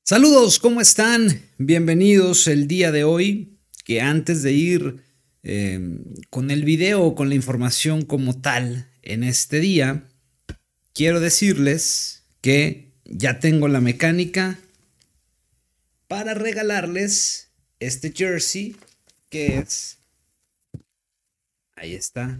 Saludos, ¿cómo están? Bienvenidos el día de hoy, que antes de ir con el video o con la información como tal en este día, quiero decirles que ya tengo la mecánica para regalarles este jersey que es, ahí está,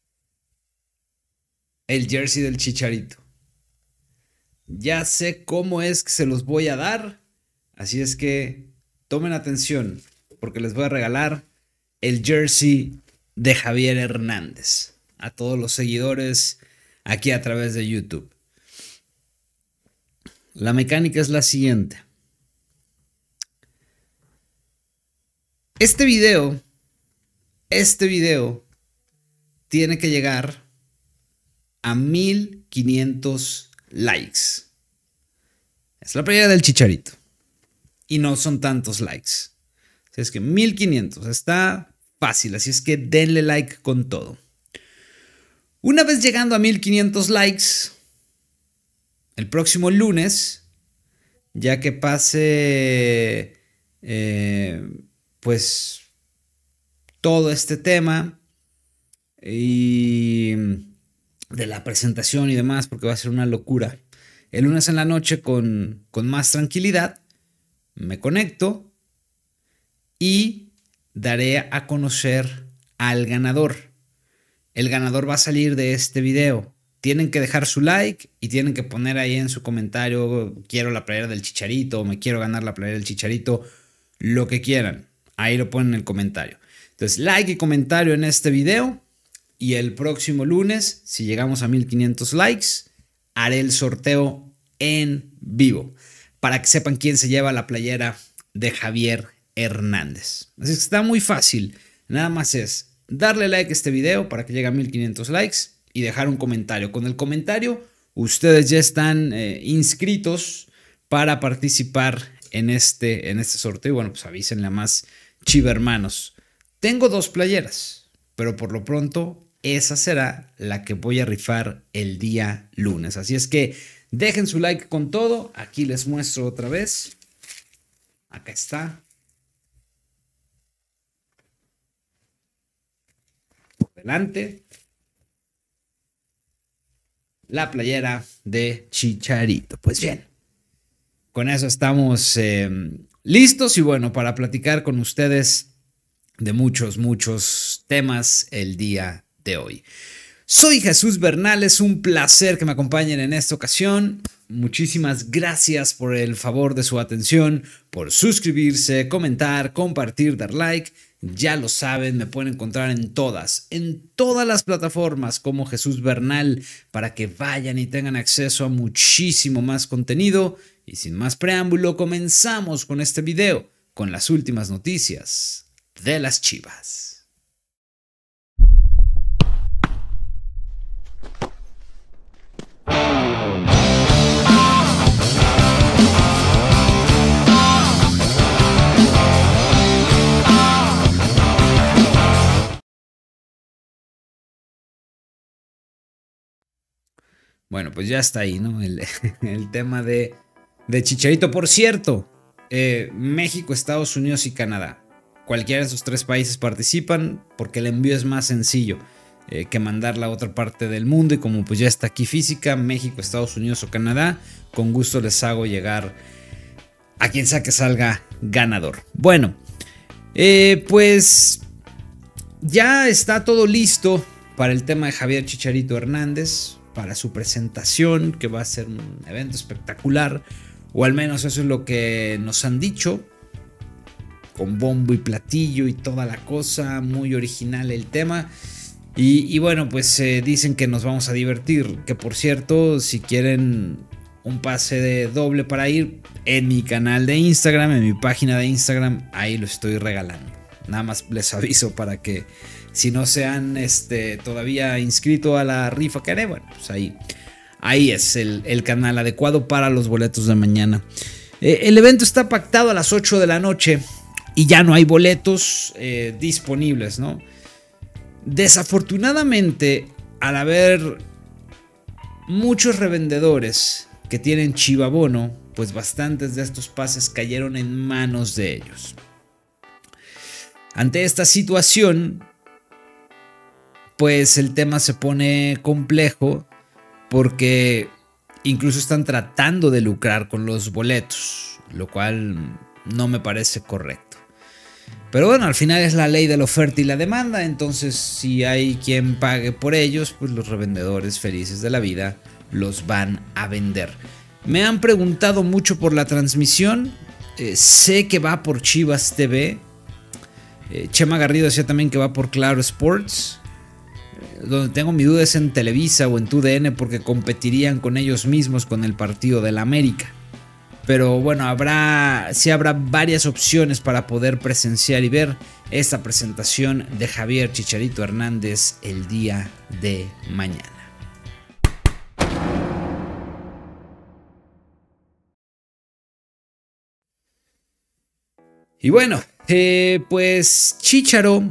el jersey del Chicharito. Ya sé cómo es que se los voy a dar, así es que tomen atención porque les voy a regalar el jersey de Javier Hernández a todos los seguidores aquí a través de YouTube. La mecánica es la siguiente. Este video tiene que llegar a 1500 likes. Es la playera del Chicharito. Y no son tantos likes. Así es que 1500 está fácil. Así es que denle like con todo. Una vez llegando a 1500 likes, el próximo lunes, ya que pase pues todo este tema y de la presentación y demás, porque va a ser una locura. El lunes en la noche con más tranquilidad me conecto y daré a conocer al ganador. El ganador va a salir de este video. Tienen que dejar su like y tienen que poner ahí en su comentario: quiero la playera del Chicharito, o me quiero ganar la playera del Chicharito, lo que quieran. Ahí lo ponen en el comentario. Entonces, like y comentario en este video. Y el próximo lunes, si llegamos a 1500 likes, haré el sorteo en vivo para que sepan quién se lleva la playera de Javier Hernández. Así que está muy fácil. Nada más es darle like a este video para que llegue a 1500 likes y dejar un comentario. Con el comentario, ustedes ya están inscritos para participar en este sorteo. Y bueno, pues avísenle a más chivermanos. Tengo 2 playeras, pero por lo pronto esa será la que voy a rifar el día lunes. Así es que dejen su like con todo. Aquí les muestro otra vez. Acá está. Por delante. La playera de Chicharito. Pues bien, con eso estamos listos y bueno, para platicar con ustedes de muchos temas el día de hoy. Soy Jesús Bernal, es un placer que me acompañen en esta ocasión. Muchísimas gracias por el favor de su atención, por suscribirse, comentar, compartir, dar like. Ya lo saben, me pueden encontrar en todas las plataformas como Jesús Bernal para que vayan y tengan acceso a muchísimo más contenido. Y sin más preámbulo, comenzamos con este video, con las últimas noticias de las Chivas. Bueno, pues ya está ahí, ¿no? El tema de Chicharito. Por cierto, México, Estados Unidos y Canadá. Cualquiera de esos 3 países participan porque el envío es más sencillo que mandarla a otra parte del mundo. Y como pues ya está aquí física, México, Estados Unidos o Canadá, con gusto les hago llegar a quien sea que salga ganador. Bueno, pues ya está todo listo para el tema de Javier Chicharito Hernández, para su presentación, que va a ser un evento espectacular, o al menos eso es lo que nos han dicho, con bombo y platillo y toda la cosa, muy original el tema. Y bueno, pues dicen que nos vamos a divertir, que por cierto, si quieren un pase de doble para ir, en mi canal de Instagram, en mi página de Instagram, ahí lo estoy regalando. Nada más les aviso para que si no se han todavía inscrito a la rifa que haré, bueno, pues ahí es el canal adecuado para los boletos de mañana. El evento está pactado a las 8 de la noche y ya no hay boletos disponibles, ¿no? Desafortunadamente, al haber muchos revendedores que tienen Chivabono, pues bastantes de estos pases cayeron en manos de ellos. Ante esta situación, pues el tema se pone complejo porque incluso están tratando de lucrar con los boletos, lo cual no me parece correcto. Pero bueno, al final es la ley de la oferta y la demanda, entonces si hay quien pague por ellos, pues los revendedores felices de la vida los van a vender. Me han preguntado mucho por la transmisión, sé que va por Chivas TV, Chema Garrido decía también que va por Claro Sports. Donde tengo mi duda es en Televisa o en TUDN porque competirían con ellos mismos con el partido del América. Pero bueno, sí habrá varias opciones para poder presenciar y ver esta presentación de Javier Chicharito Hernández el día de mañana. Y bueno, pues Chicharo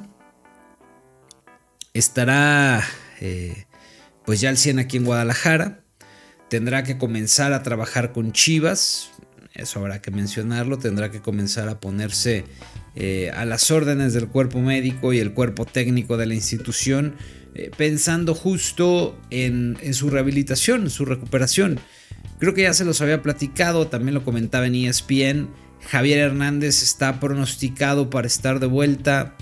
estará pues ya al 100 aquí en Guadalajara. Tendrá que comenzar a trabajar con Chivas, eso habrá que mencionarlo. Tendrá que comenzar a ponerse a las órdenes del cuerpo médico y el cuerpo técnico de la institución, pensando justo en su rehabilitación, en su recuperación. Creo que ya se los había platicado, también lo comentaba en ESPN. Javier Hernández está pronosticado para estar de vuelta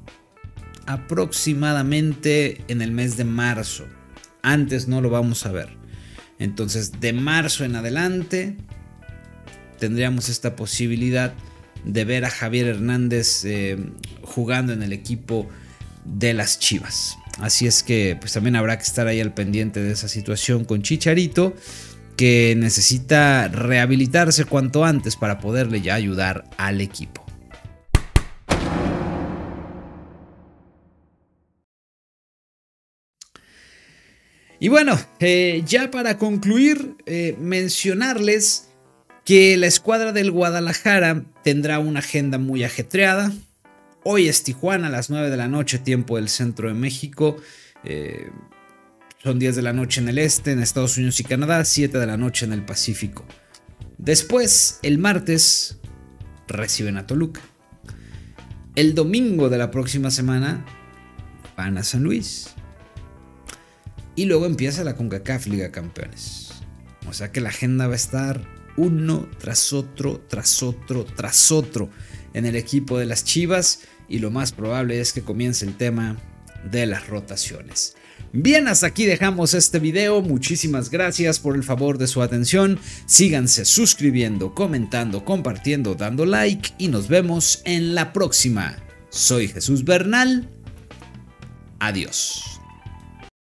aproximadamente en el mes de marzo. Antes no lo vamos a ver. Entonces, de marzo en adelante tendríamos esta posibilidad de ver a Javier Hernández jugando en el equipo de las Chivas. Así es que pues también habrá que estar ahí al pendiente de esa situación con Chicharito, que necesita rehabilitarse cuanto antes para poderle ya ayudar al equipo. Y bueno, ya para concluir, mencionarles que la escuadra del Guadalajara tendrá una agenda muy ajetreada. Hoy es Tijuana a las 9 de la noche, tiempo del centro de México. Son 10 de la noche en el este, en Estados Unidos y Canadá, 7 de la noche en el Pacífico. Después, el martes, reciben a Toluca. El domingo de la próxima semana van a San Luis. Y luego empieza la CONCACAF Liga Campeones. O sea que la agenda va a estar uno tras otro, tras otro, tras otro en el equipo de las Chivas. Y lo más probable es que comience el tema de las rotaciones. Bien, hasta aquí dejamos este video. Muchísimas gracias por el favor de su atención. Síganse suscribiendo, comentando, compartiendo, dando like y nos vemos en la próxima. Soy Jesús Bernal. Adiós.